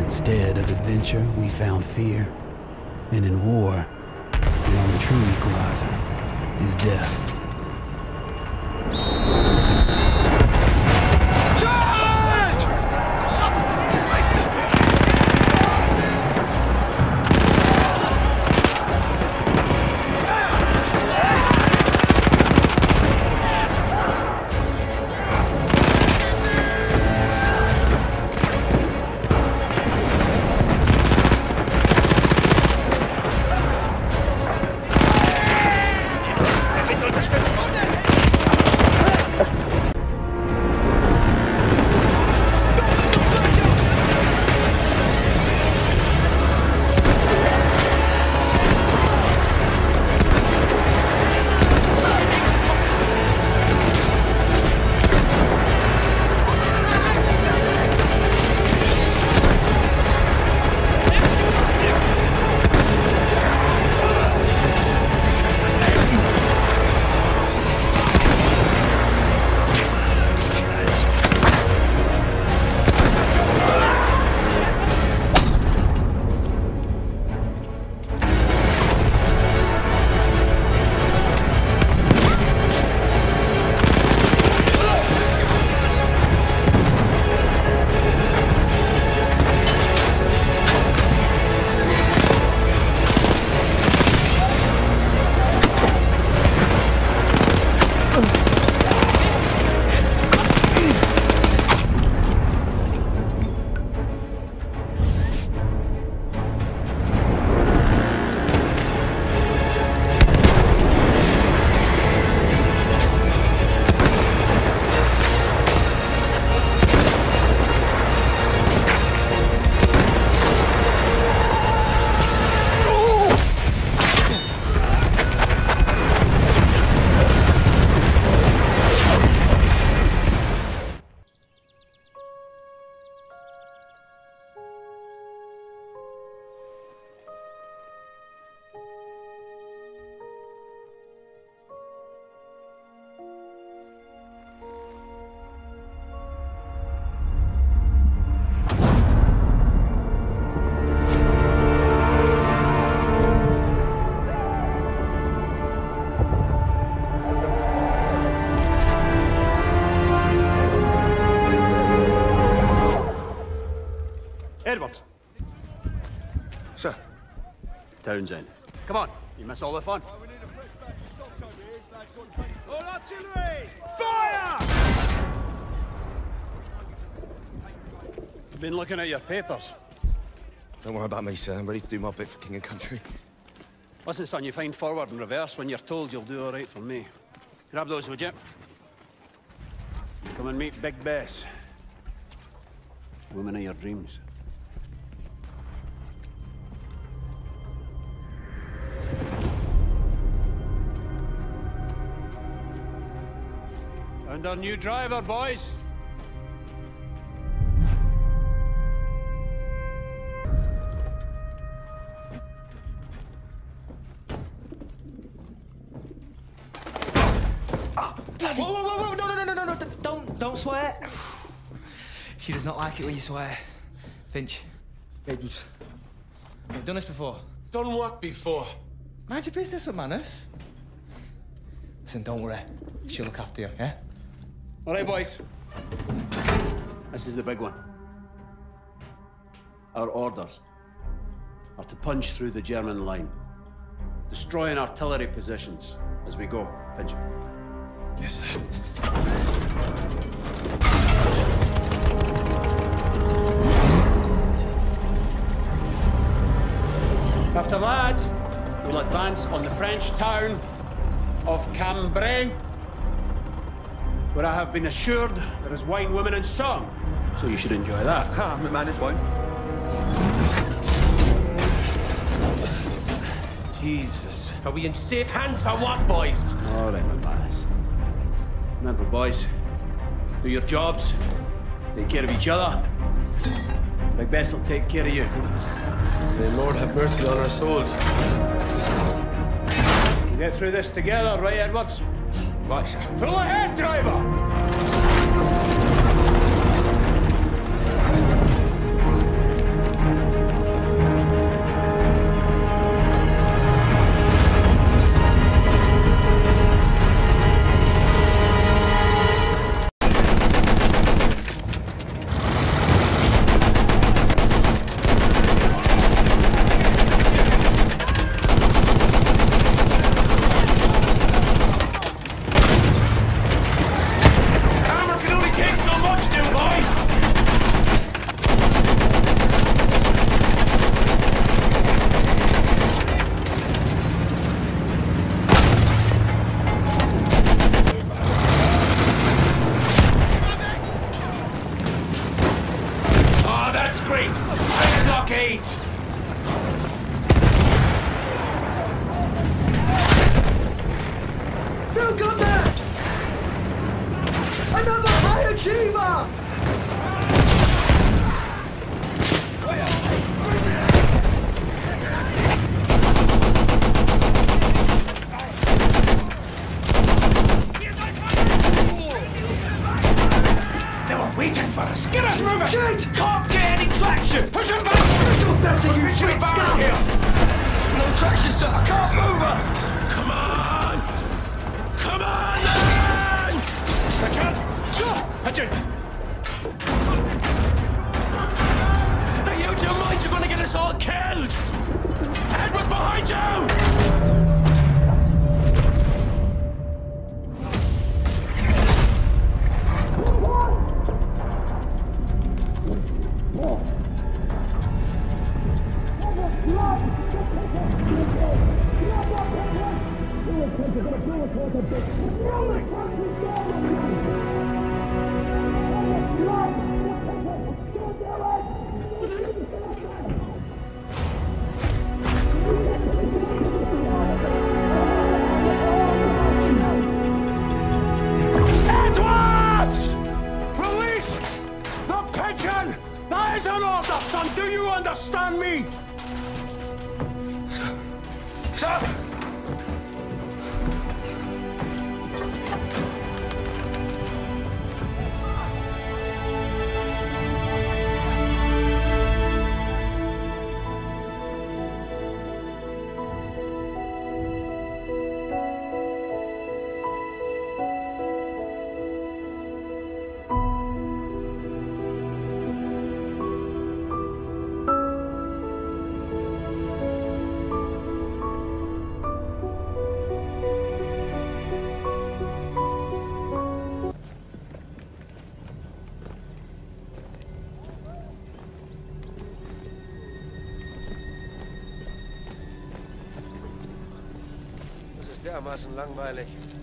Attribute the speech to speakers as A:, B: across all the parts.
A: Instead of adventure, we found fear. And in war, the only true equalizer is death.
B: Edward.
C: Sir.
B: Townsend. Come on, you miss all the fun.
C: We need a fresh batch of socks over here. This lad's got 20. All artillery! Fire!
B: I've been looking at your papers.
C: Don't worry about me, sir. I'm ready to do my bit for king and country.
B: Listen, son, you find forward and reverse when you're told you'll do all right for me. Grab those, would you? Come and meet Big Bess. Woman of your dreams. And our new driver, boys.
D: Bloody... Whoa, no, don't swear. She does not like it when you swear. Finch.
C: Edwards.
D: You've done this before.
C: Done what before?
D: Mind your business with manners. Listen, don't worry. She'll look after you, yeah?
B: All right, boys. This is the big one. Our orders are to punch through the German line, destroying artillery positions as we go. Finch.
D: Yes, sir.
B: After that, we'll advance on the French town of Cambrai, where I have been assured there is wine, women, and song. So you should enjoy that.
E: Ah, my man is wine. Jesus. Are we in safe hands or what, boys?
B: All right, my man. Remember, boys, do your jobs, take care of each other. Black Bess will take care of you.
E: May the Lord have mercy on our souls.
B: We'll get through this together, right, Edwards?
C: Right, sir.
B: Full ahead, driver!
E: That's great! Let's blockade!
C: Bill Gunner! Another high achiever!
E: They were waiting for us! Get us moving!
C: Shit!
E: Can't get any traction! Push him back! Push him back here!
C: No traction, sir. I can't move her!
E: Come on! Come on, man! Richard! Richard! Are you out of your mind? You're gonna get us all killed! Edward's behind you! Edwards! Release the pigeon! That is an order, son! Do you understand me? Sir!
F: Dermaßen langweilig.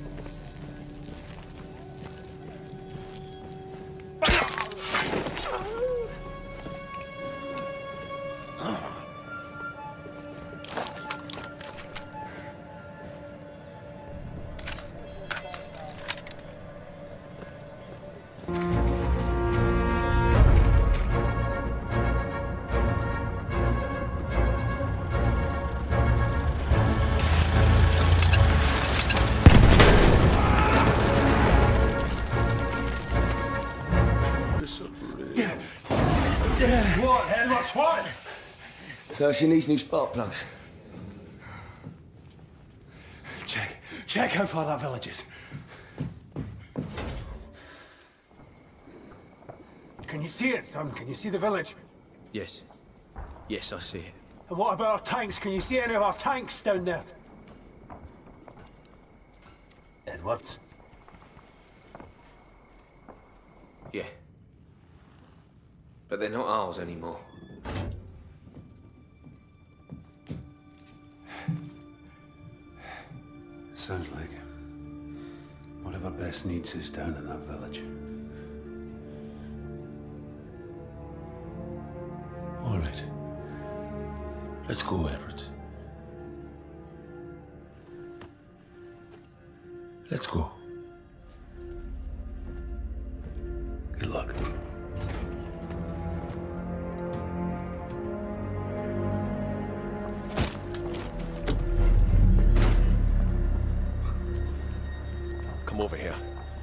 C: What, Edwards, what?
F: So she needs new spark plugs.
B: Check how far that village is. Can you see it, son? Can you see the village?
E: Yes. Yes, I see it.
B: And what about our tanks? Can you see any of our tanks down there? Edwards?
E: Yeah. But they're not ours anymore.
B: Sounds like whatever Bess needs is down in that village.
E: All right. Let's go, Edward. Let's go.
B: Good luck.
E: Come over here.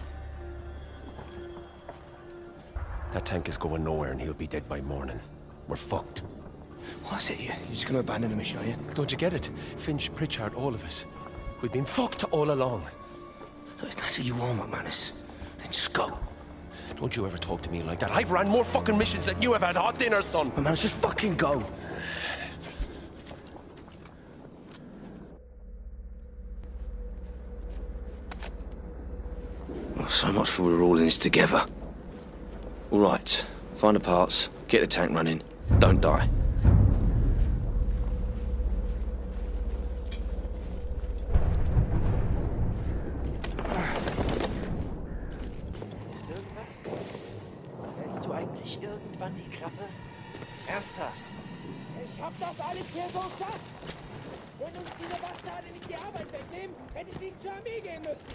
E: That tank is going nowhere and he'll be dead by morning. We're fucked.
D: What's it here? You're just gonna abandon the mission, are you?
E: Don't you get it? Finch, Pritchard, all of us. We've been fucked all along.
D: Look, if that's who you are, McManus, then just go.
E: Don't you ever talk to me like that. I've ran more fucking missions than you have had hot dinner, son.
D: McManus, just fucking go. Well, so much for we're all in this together. All right, find the parts, get the tank running, don't die.
G: Hältst du eigentlich irgendwann die Klappe?
F: Ernsthaft?
G: Ich hab das alles hier so satt. Wenn uns diese Bastarde nicht die Arbeit wegnehmen, hätte ich nicht zur Armee gehen müssen.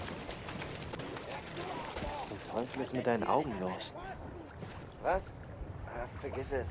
H: Was zum Teufel ist mit deinen Augen los?
F: Was? Ach, vergiss es.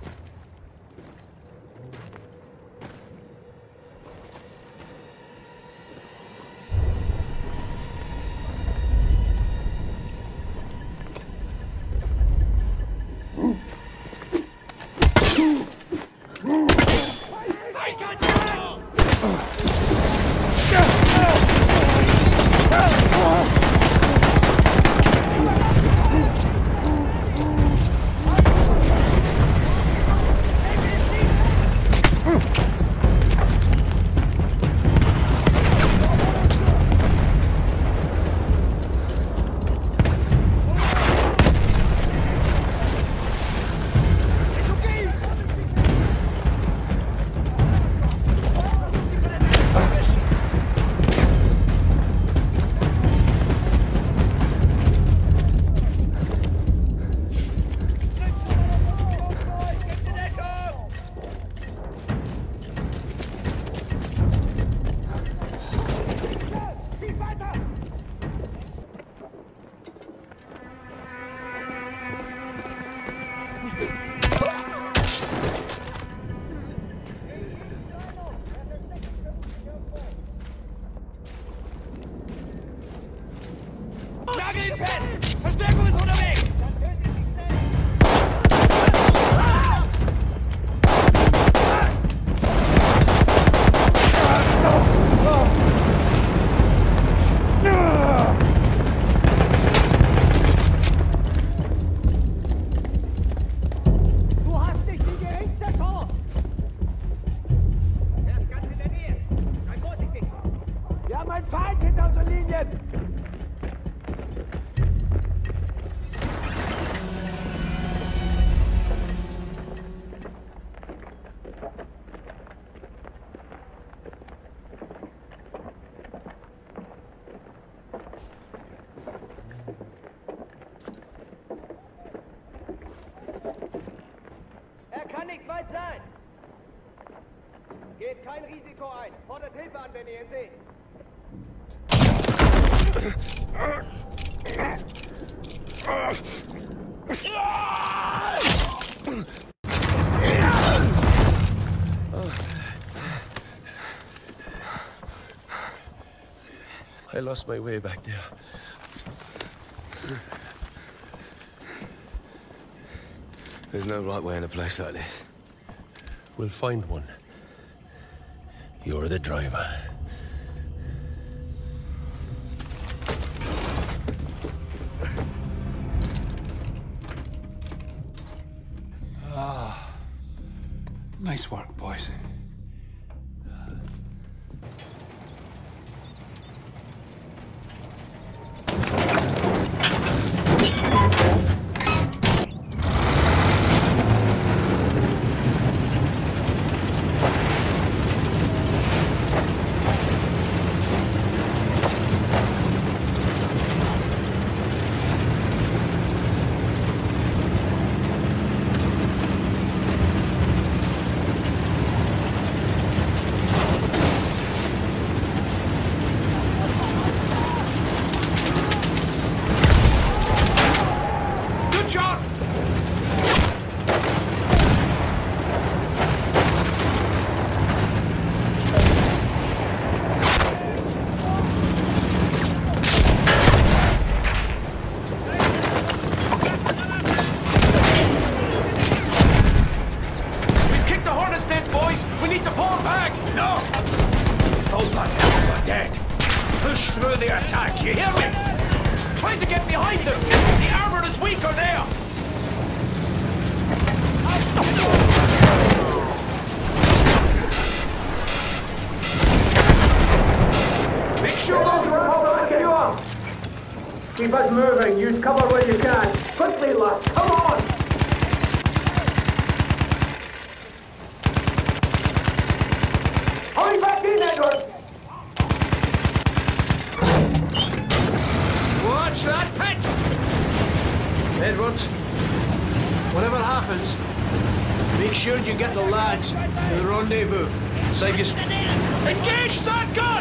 G: Geht kein Risiko ein. Fordert Hilfe an, wenn ihr ihn seht.
F: I lost my way back there. There's no right way in a place like this.
E: We'll find one. You're the driver.
B: Nice work, boys.
G: Keep us moving. Use cover when you can. Quickly, lads. Come on! Hurry back in, Edward!
B: Watch that pit! Edward, whatever happens, be Make sure you get the lads to the rendezvous. Save you... Engage that gun!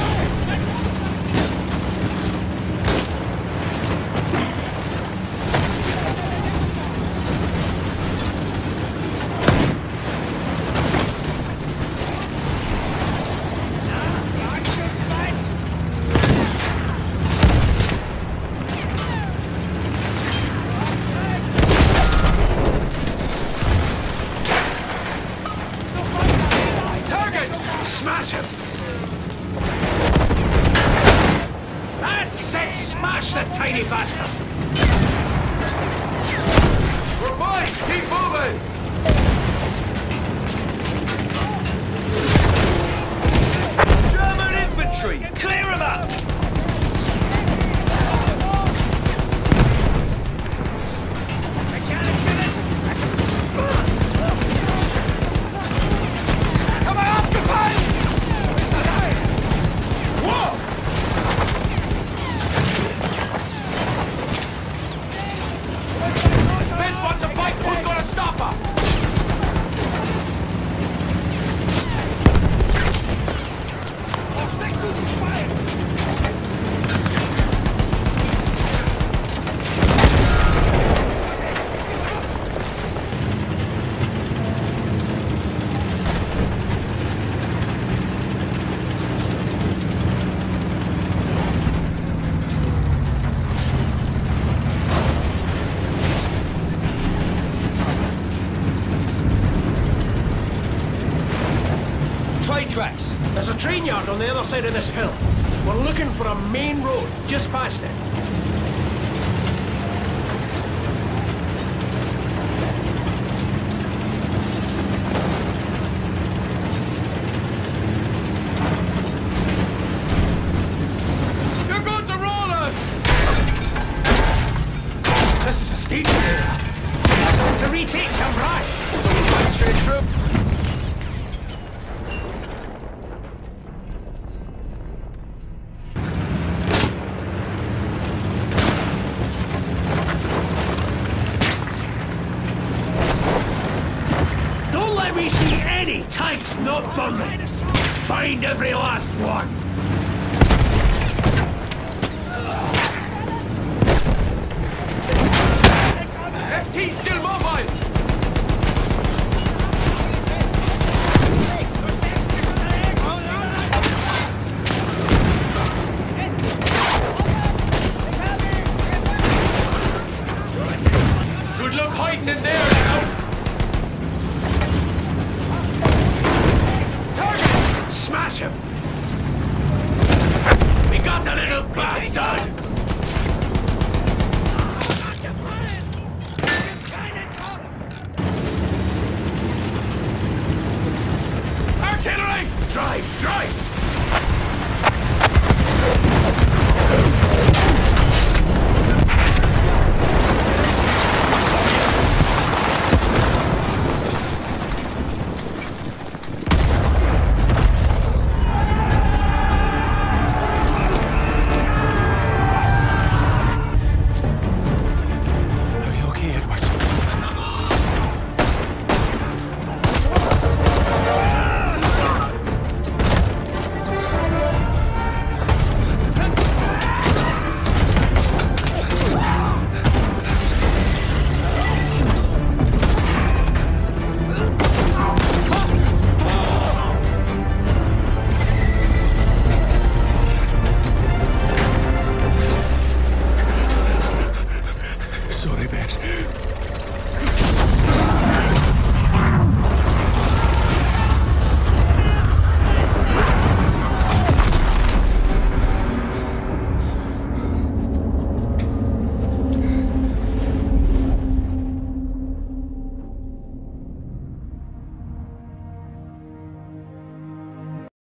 E: Tiny bastard! We're fine! Keep moving! German infantry! Clear them up! Come on, up the fight! Whoa! Wants a bike, who's gonna stop her?
B: Tracks. There's a train yard on the other side of this hill. We're looking for a main road just past it.
E: You're going to roll us!
B: This is a staging area. To retake Cambrai. One straight through. We see any tanks not burning. Find every last one.
E: FT still mobile. Good luck hiding in there now.
B: Smash him! We got the little bastard! Artillery! Drive! Drive!